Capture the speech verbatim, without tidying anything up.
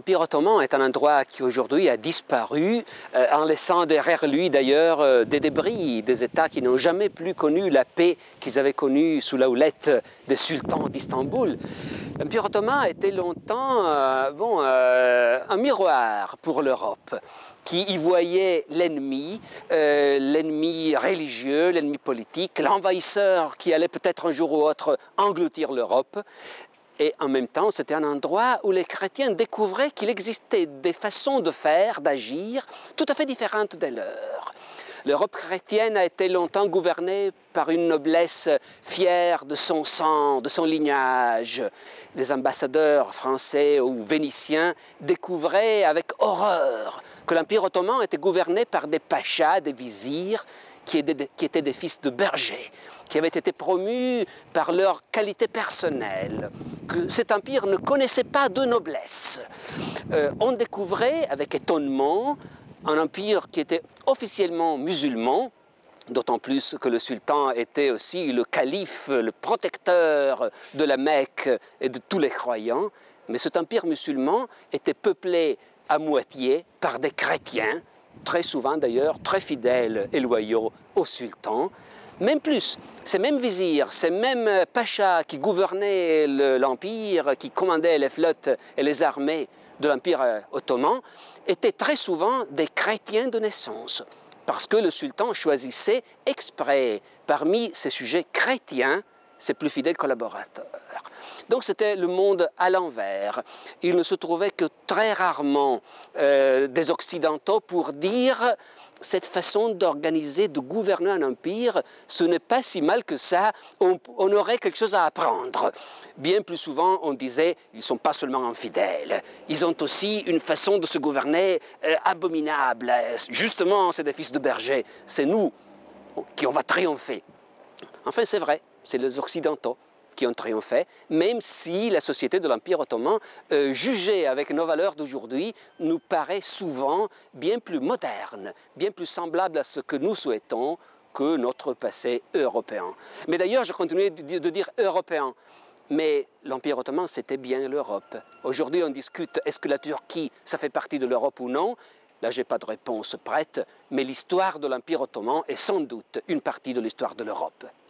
L'Empire ottoman est un endroit qui aujourd'hui a disparu, euh, en laissant derrière lui d'ailleurs euh, des débris, des États qui n'ont jamais plus connu la paix qu'ils avaient connue sous la houlette des sultans d'Istanbul. L'Empire ottoman a été longtemps euh, bon, euh, un miroir pour l'Europe, qui y voyait l'ennemi, euh, l'ennemi religieux, l'ennemi politique, l'envahisseur qui allait peut-être un jour ou autre engloutir l'Europe. Et en même temps, c'était un endroit où les chrétiens découvraient qu'il existait des façons de faire, d'agir, tout à fait différentes des leurs. L'Europe chrétienne a été longtemps gouvernée par une noblesse fière de son sang, de son lignage. Les ambassadeurs français ou vénitiens découvraient avec horreur que l'Empire ottoman était gouverné par des pachas, des vizirs, qui étaient des fils de bergers, qui avaient été promus par leur qualité personnelle, que cet empire ne connaissait pas de noblesse. Euh, on découvrait avec étonnement un empire qui était officiellement musulman, d'autant plus que le sultan était aussi le calife, le protecteur de la Mecque et de tous les croyants, mais cet empire musulman était peuplé à moitié par des chrétiens, très souvent d'ailleurs très fidèles et loyaux au sultan. Même plus, ces mêmes vizirs, ces mêmes pachas qui gouvernaient l'empire, qui commandaient les flottes et les armées de l'Empire ottoman, étaient très souvent des chrétiens de naissance, parce que le sultan choisissait exprès parmi ses sujets chrétiens ses plus fidèles collaborateurs. Donc c'était le monde à l'envers. Il ne se trouvait que très rarement euh, des Occidentaux pour dire cette façon d'organiser, de gouverner un empire, ce n'est pas si mal que ça, on, on aurait quelque chose à apprendre. Bien plus souvent, on disait, ils ne sont pas seulement infidèles, ils ont aussi une façon de se gouverner euh, abominable. Justement, c'est des fils de bergers, c'est nous qui on va triompher. Enfin, c'est vrai. C'est les Occidentaux qui ont triomphé, même si la société de l'Empire ottoman, euh, jugée avec nos valeurs d'aujourd'hui, nous paraît souvent bien plus moderne, bien plus semblable à ce que nous souhaitons que notre passé européen. Mais d'ailleurs, je continue de dire européen, mais l'Empire ottoman, c'était bien l'Europe. Aujourd'hui, on discute, est-ce que la Turquie, ça fait partie de l'Europe ou non? Là, je n'ai pas de réponse prête, mais l'histoire de l'Empire ottoman est sans doute une partie de l'histoire de l'Europe.